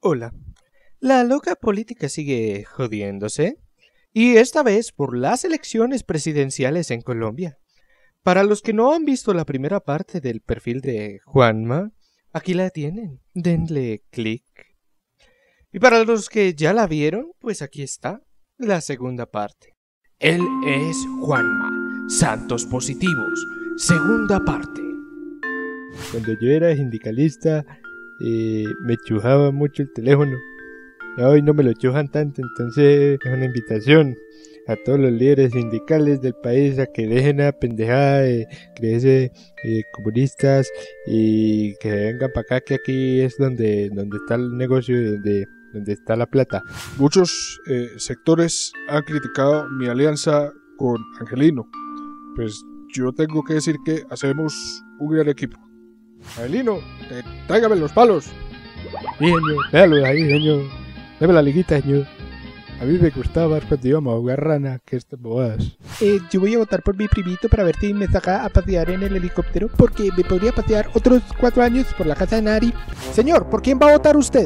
Hola. La loca política sigue jodiéndose, y esta vez por las elecciones presidenciales en Colombia. Para los que no han visto la primera parte del perfil de Juanma, aquí la tienen, denle clic. Y para los que ya la vieron, pues aquí está la segunda parte. Él es Juanma, Santos Positivos, segunda parte. Cuando yo era sindicalista, me chujaba mucho el teléfono. Y hoy no me lo chujan tanto, entonces es una invitación a todos los líderes sindicales del país a que dejen la pendejada de creerse comunistas y que vengan para acá, que aquí es donde está el negocio, donde está la plata. Muchos sectores han criticado mi alianza con Angelino. Pues yo tengo que decir que hacemos un gran equipo. Angelino, tráigame los palos. Sí, señor, véalo ahí, señor. Dame la liguita, señor. A mí me gustaba más cuando íbamos a jugar rana que estas bobadas. Yo voy a votar por mi primito para ver si me saca a pasear en el helicóptero, porque me podría pasear otros 4 años por la casa de Nari. Señor, ¿por quién va a votar usted?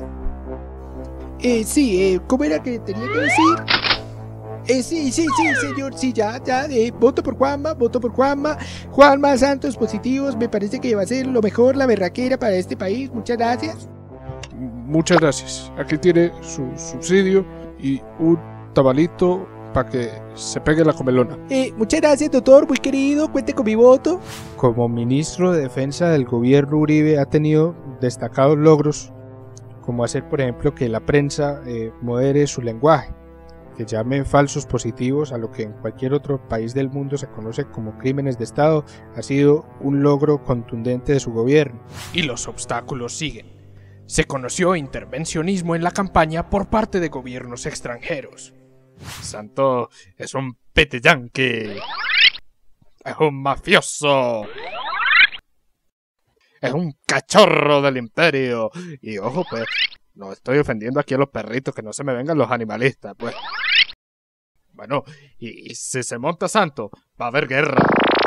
¿Cómo era que tenía que decir? Sí, señor, sí, ya, voto por Juanma. Juanma Santos Positivos, me parece que va a ser lo mejor, la berraquera para este país. Muchas gracias. Muchas gracias. Aquí tiene su subsidio y un tabalito para que se pegue la comelona. Muchas gracias, doctor, muy querido, cuente con mi voto. Como ministro de Defensa del gobierno Uribe ha tenido destacados logros, como hacer, por ejemplo, que la prensa modere su lenguaje, que llame falsos positivos a lo que en cualquier otro país del mundo se conoce como crímenes de Estado. Ha sido un logro contundente de su gobierno. Y los obstáculos siguen. Se conoció intervencionismo en la campaña por parte de gobiernos extranjeros. Santo es un peteyanque. Es un mafioso. Es un cachorro del imperio. Y ojo, pues, no estoy ofendiendo aquí a los perritos, que no se me vengan los animalistas, pues. Bueno, y si se monta Santo, va a haber guerra.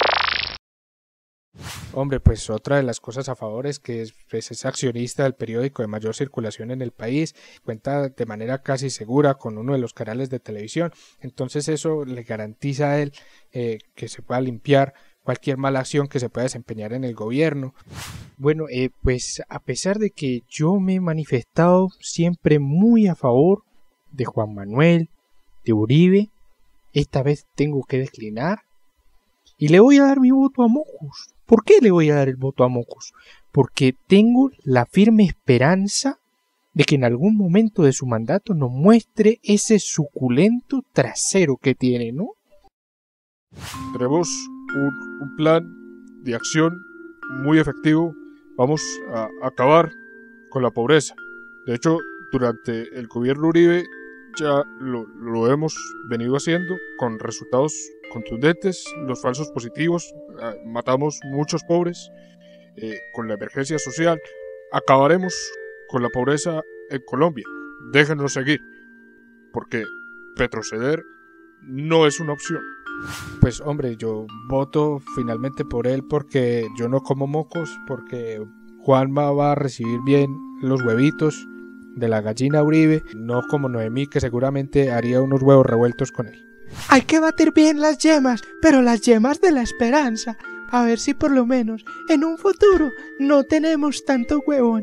Hombre, pues otra de las cosas a favor es que es accionista del periódico de mayor circulación en el país, cuenta de manera casi segura con uno de los canales de televisión, entonces eso le garantiza a él que se pueda limpiar cualquier mala acción que se pueda desempeñar en el gobierno. Bueno, pues a pesar de que yo me he manifestado siempre muy a favor de Juan Manuel, de Uribe, esta vez tengo que declinar y le voy a dar mi voto a Mocus. ¿Por qué le voy a dar el voto a Mocus? Porque tengo la firme esperanza de que en algún momento de su mandato nos muestre ese suculento trasero que tiene, ¿no? Tenemos un plan de acción muy efectivo. Vamos a acabar con la pobreza. De hecho, durante el gobierno Uribe ya lo hemos venido haciendo con resultados contundentes. Los falsos positivos, matamos muchos pobres. Con la emergencia social acabaremos con la pobreza en Colombia. Déjenos seguir, porque retroceder no es una opción. Pues hombre, yo voto finalmente por él porque yo no como mocos, porque Juanma va a recibir bien los huevitos de la gallina Uribe, no como Noemí, que seguramente haría unos huevos revueltos con él. Hay que batir bien las yemas, pero las yemas de la esperanza, a ver si por lo menos en un futuro no tenemos tanto huevón.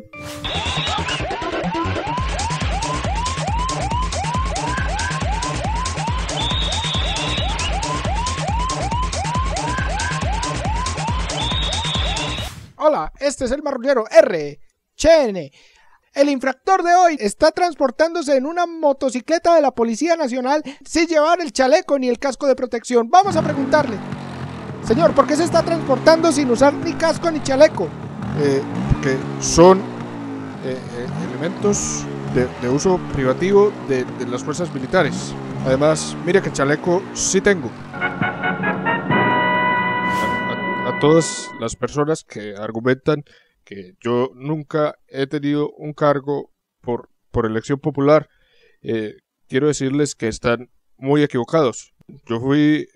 Hola, este es el marrullero R. Chene. El infractor de hoy está transportándose en una motocicleta de la Policía Nacional sin llevar el chaleco ni el casco de protección. Vamos a preguntarle. Señor, ¿por qué se está transportando sin usar ni casco ni chaleco? Que son elementos de uso privativo de las fuerzas militares. Además, mire que chaleco sí tengo. A todas las personas que argumentan que yo nunca he tenido un cargo por elección popular, quiero decirles que están muy equivocados. Yo fui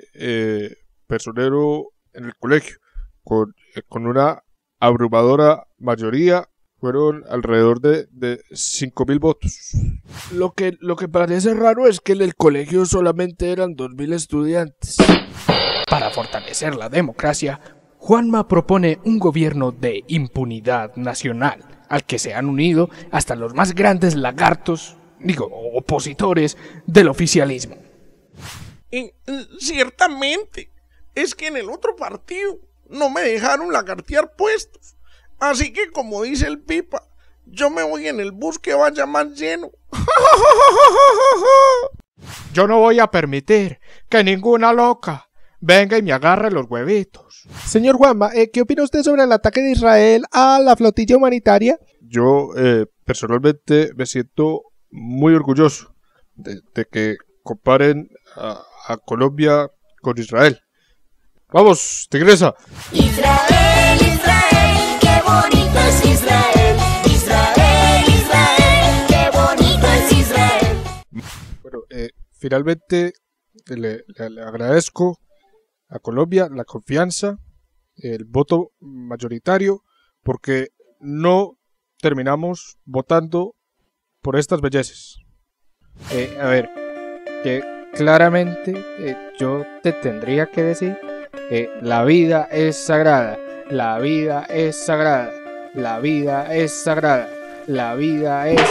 personero en el colegio con una abrumadora mayoría Fueron alrededor de 5.000 votos. Lo que parece raro es que en el colegio solamente eran 2.000 estudiantes. Para fortalecer la democracia, Juanma propone un gobierno de impunidad nacional, al que se han unido hasta los más grandes lagartos, opositores del oficialismo. Ciertamente, es que en el otro partido no me dejaron lagartear puestos. Así que, como dice el Pipa, yo me voy en el bus que vaya más lleno. Yo no voy a permitir que ninguna loca venga y me agarre los huevitos. Señor Juanma, ¿qué opina usted sobre el ataque de Israel a la flotilla humanitaria? Yo personalmente me siento muy orgulloso de que comparen a Colombia con Israel. ¡Vamos, tigresa! Israel, Israel, qué bonito es Israel. Israel, Israel, qué bonito es Israel. Bueno, finalmente le agradezco a Colombia la confianza, el voto mayoritario, porque no terminamos votando por estas bellezas. A ver, que claramente yo te tendría que decir, la vida es sagrada, la vida es sagrada, la vida es sagrada, la vida es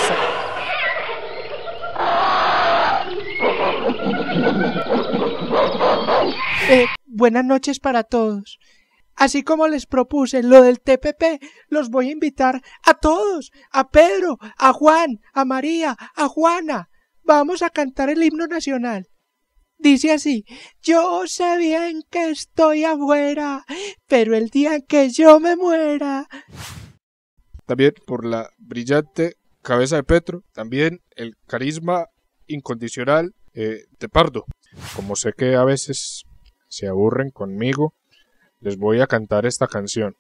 Buenas noches para todos. Así como les propuse lo del TPP, los voy a invitar a todos, a Pedro, a Juan, a María, a Juana. Vamos a cantar el himno nacional. Dice así: yo sé bien que estoy afuera, pero el día en que yo me muera. También por la brillante cabeza de Petro, también el carisma incondicional de Pardo. Como sé que a veces se aburren conmigo, les voy a cantar esta canción.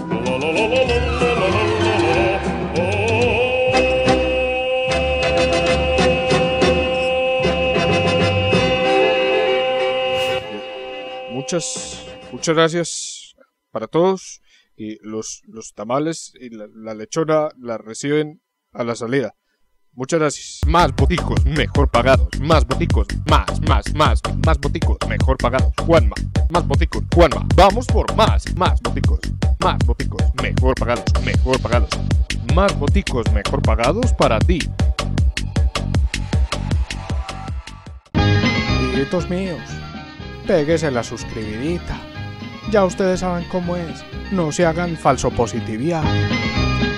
Muchas gracias para todos, y los tamales y la lechona la reciben a la salida. Muchas gracias. Más boticos, mejor pagados. Más boticos, más boticos, mejor pagados. Juanma, más boticos, Juanma. Vamos por más boticos, mejor pagados, Más boticos, mejor pagados para ti. Amiguitos míos, péguese la suscribidita. Ya ustedes saben cómo es. No se hagan falso positividad.